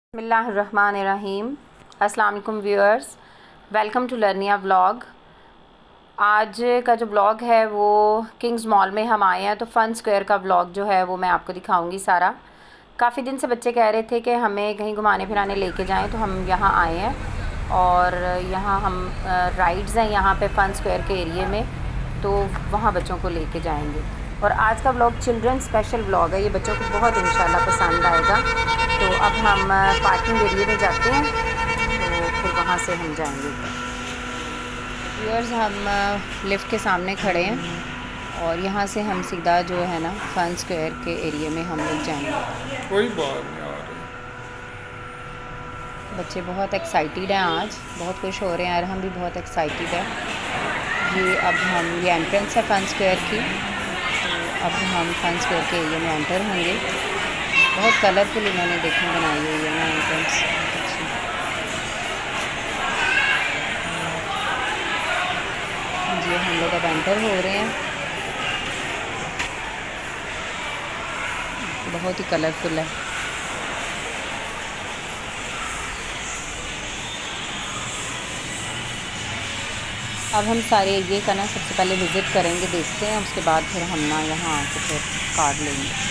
बिस्मिल्लाहिर्रहमानिर्रहीम। अस्सलाम वालेकुम viewers, welcome to Learnia vlog. आज का जो ब्लॉग है वो किंग्स मॉल में हम आए हैं, तो फ़न स्क्वायर का ब्लॉग जो है वो मैं आपको दिखाऊंगी सारा। काफ़ी दिन से बच्चे कह रहे थे कि हमें कहीं घुमाने फिराने लेके जाएं, तो हम यहाँ आए हैं और यहाँ हम राइड्स हैं यहाँ पे फ़न स्क्वायर के एरिए में, तो वहाँ बच्चों को लेके जाएंगे। और आज का ब्लॉग चिल्ड्रन स्पेशल ब्लॉग है, ये बच्चों को बहुत इंशाल्लाह पसंद आएगा। तो अब हम पार्किंग एरिया में जाते हैं, तो फिर वहाँ से हम जाएंगे। व्यूअर्स, हम लिफ्ट के सामने खड़े हैं और यहाँ से हम सीधा जो है ना फ़न स्क्वायर के एरिया में हम लोग जाएंगे। कोई बात नहीं आ रही। बच्चे बहुत एक्साइटेड हैं, आज बहुत खुश हो रहे हैं और हम भी बहुत एक्साइटेड हैं। ये एंट्रेंस है फ़न स्क्वायर की, तो अब हम फ़न स्क्वायर के एरिया में एंटर होंगे। बहुत कलरफुल इन्होंने देखें बनाई हुई है ना एंट्रेंस। जी, हम लोग अब एंटर हो रहे हैं। बहुत ही कलरफुल है। अब हम सारे एरिए का ना सबसे पहले विज़िट करेंगे, देखते हैं, उसके बाद फिर हम ना यहाँ आके फिर कार्ड लेंगे।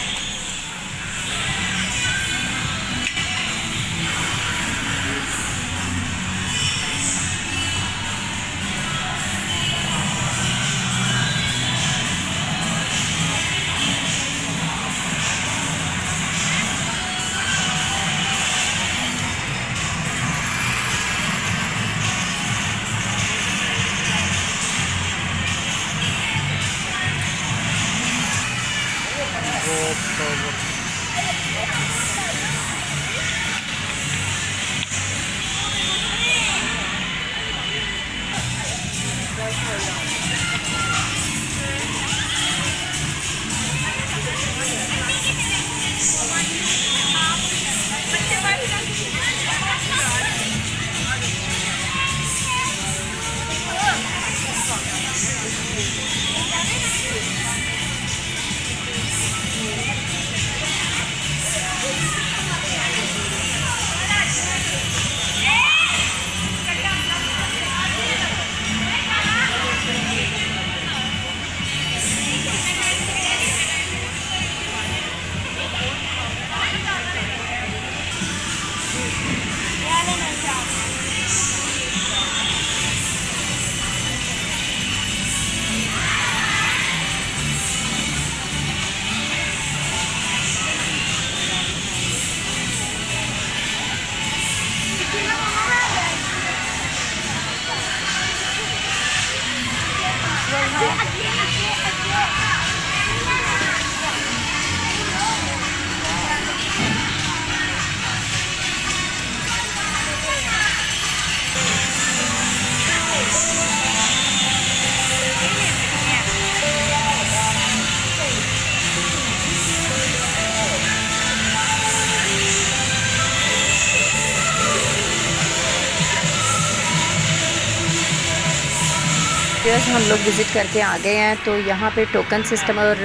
हम लोग विज़िट करके आ गए हैं, तो यहाँ पे टोकन सिस्टम और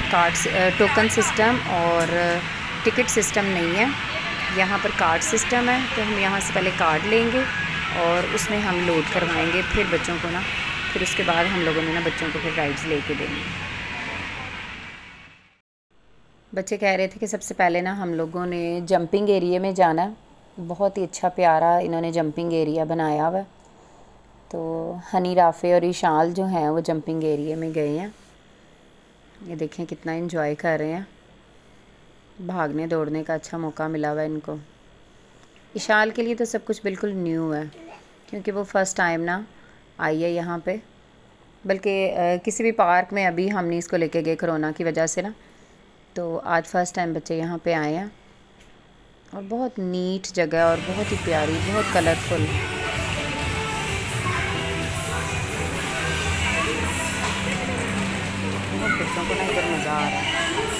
टोकन सिस्टम और टिकट सिस्टम नहीं है। यहाँ पर कार्ड सिस्टम है, तो हम यहाँ से पहले कार्ड लेंगे और उसमें हम लोड करवाएंगे फिर बच्चों को ना, फिर उसके बाद हम लोगों ने ना बच्चों को फिर राइड्स लेके देंगे। बच्चे कह रहे थे कि सबसे पहले ना हम लोगों ने जंपिंग एरिया में जाना है। बहुत ही अच्छा प्यारा इन्होंने जंपिंग एरिया बनाया हुआ है। तो हनी, राफ़े और ईशाल जो हैं वो जंपिंग एरिया में गए हैं। ये देखें कितना एंजॉय कर रहे हैं, भागने दौड़ने का अच्छा मौका मिला हुआ है इनको। ईशाल के लिए तो सब कुछ बिल्कुल न्यू है, क्योंकि वो फ़र्स्ट टाइम ना आई है यहाँ पे। बल्कि किसी भी पार्क में अभी हम नहीं इसको लेके गए कोरोना की वजह से ना, तो आज फ़र्स्ट टाइम बच्चे यहाँ पे आए हैं। और बहुत नीट जगह और बहुत ही प्यारी, बहुत कलरफुल। बच्चों को ना इधर मज़ा आ रहा है।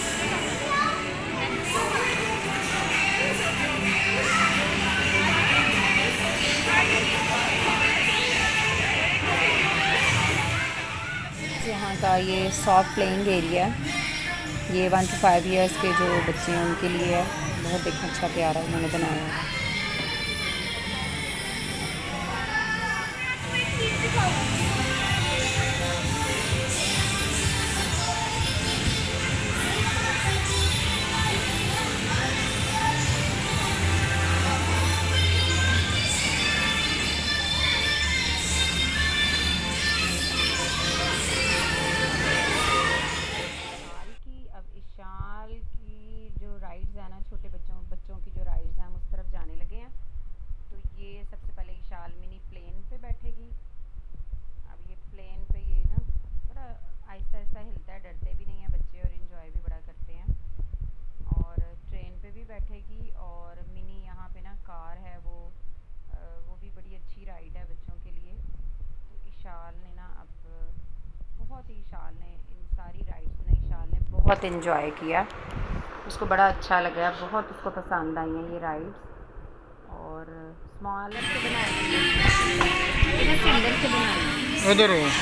यहाँ का ये सॉफ्ट प्लेइंग एरिया, ये 1 to 5 ईयर्स के जो बच्चे हैं उनके लिए है। बहुत देखना अच्छा प्यारा उन्होंने बनाया है। अब इशाल की जो राइड्स है ना, छोटे बच्चों की जो राइड्स हैं हम उस तरफ जाने लगे हैं। तो ये सबसे पहले इशाल मिनी प्लेन पे बैठेगी। अब ये प्लेन पे ये ना बड़ा आहिस्ता आहिस्ता हिलता है, डरते भी नहीं हैं बच्चे और इन्जॉय भी बड़ा करते हैं। और ट्रेन पे भी बैठेगी। और मिनी यहाँ पे ना कार है, वो भी बड़ी अच्छी राइड है बच्चों के लिए। तो इशाल ने ना अब बहुत ही इन सारी राइड्स में इशाल ने बहुत इन्जॉय किया, उसको बड़ा अच्छा लगा, बहुत उसको पसंद आई हैं ये राइड्स। और स्मॉल से बनाई से बनाई उधर हो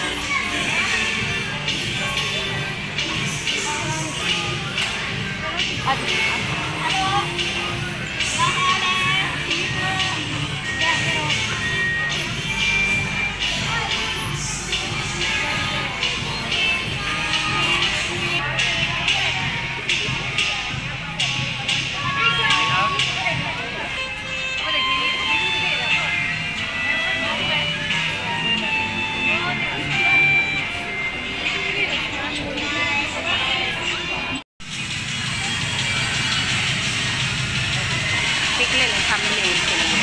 ले लें थंबनेल के लिए।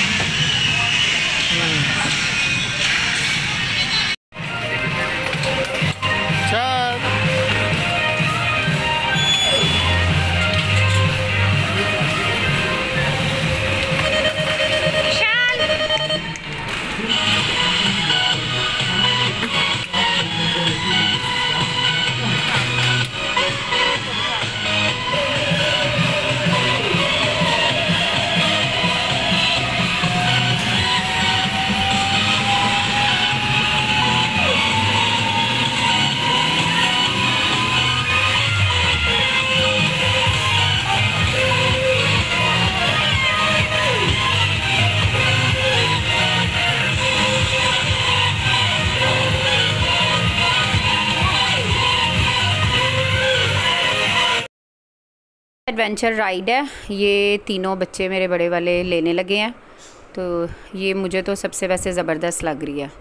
एडवेंचर राइड है, ये तीनों बच्चे मेरे बड़े वाले लेने लगे हैं। तो ये मुझे तो सबसे वैसे ज़बरदस्त लग रही है।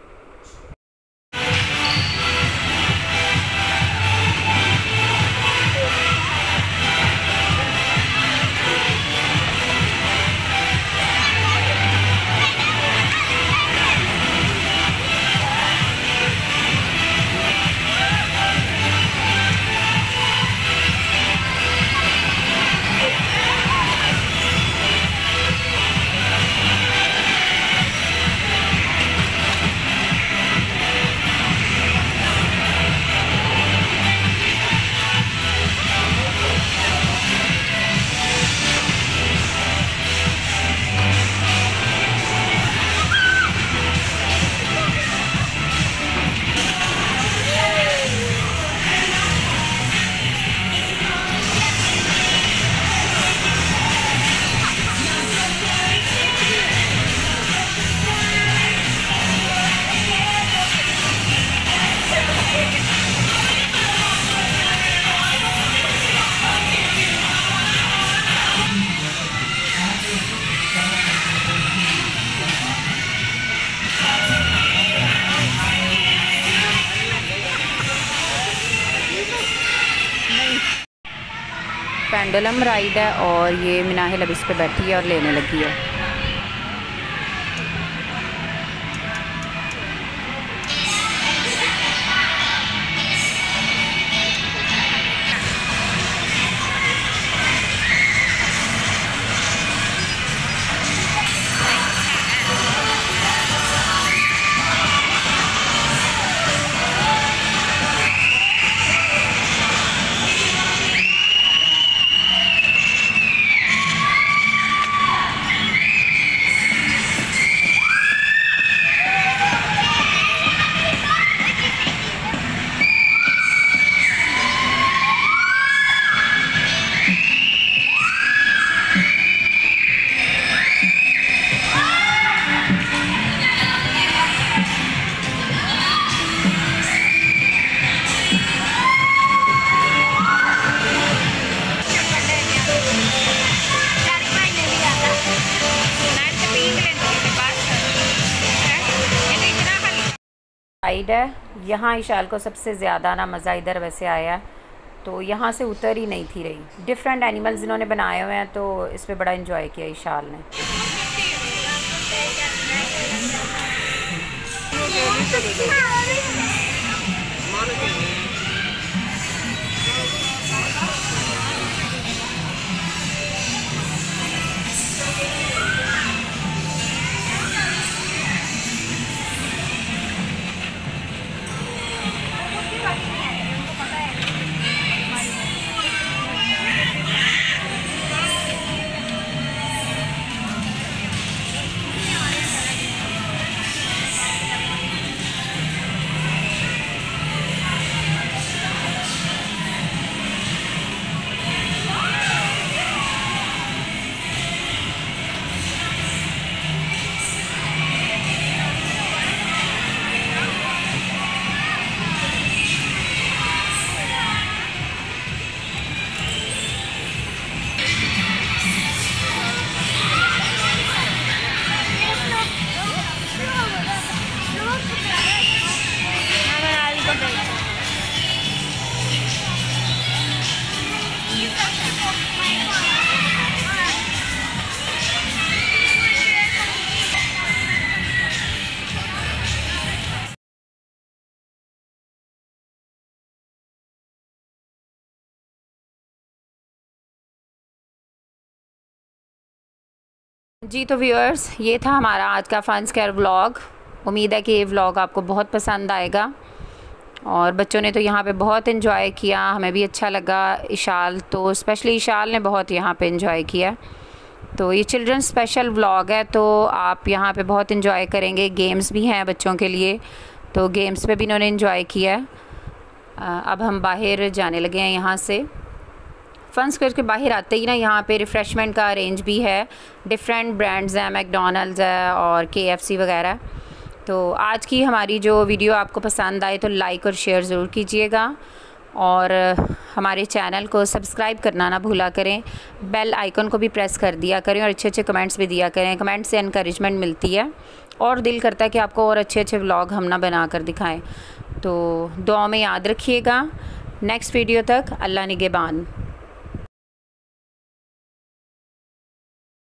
पेंडुलम राइड है और ये मिनाहिल अब इस पे बैठी है और लेने लगी है। राइड है। यहाँ इशाल को सबसे ज़्यादा ना मज़ा इधर वैसे आया है, तो यहाँ से उतर ही नहीं थी रही। डिफरेंट एनिमल्स इन्होंने बनाए हुए हैं, तो इस पर बड़ा इन्जॉय किया इशाल ने। जी तो व्यूअर्स, ये था हमारा आज का फन स्क्वायर व्लॉग। उम्मीद है कि ये व्लॉग आपको बहुत पसंद आएगा, और बच्चों ने तो यहाँ पे बहुत इन्जॉय किया, हमें भी अच्छा लगा। इशाल तो स्पेशली इशाल ने बहुत यहाँ पे इन्जॉय किया। तो ये चिल्ड्रन स्पेशल व्लॉग है, तो आप यहाँ पे बहुत इन्जॉय करेंगे। गेम्स भी हैं बच्चों के लिए, तो गेम्स पे भी इन्होंने इन्जॉय किया। अब हम बाहर जाने लगे हैं यहाँ से। फन स्क्वायर के बाहर आते ही ना यहाँ पे रिफ़्रेशमेंट का अरेंज भी है। डिफरेंट ब्रांड्स हैं, मैकडॉनल्ड्स है और KFC वगैरह। तो आज की हमारी जो वीडियो आपको पसंद आए तो लाइक और शेयर ज़रूर कीजिएगा, और हमारे चैनल को सब्सक्राइब करना ना भूला करें। बेल आइकन को भी प्रेस कर दिया करें, और अच्छे अच्छे कमेंट्स भी दिया करें। कमेंट से इनकरेजमेंट मिलती है, और दिल करता है कि आपको और अच्छे अच्छे व्लॉग हम ना बना कर दिखाएँ। तो दुआ में याद रखिएगा। नेक्स्ट वीडियो तक अल्लाह निगहबान।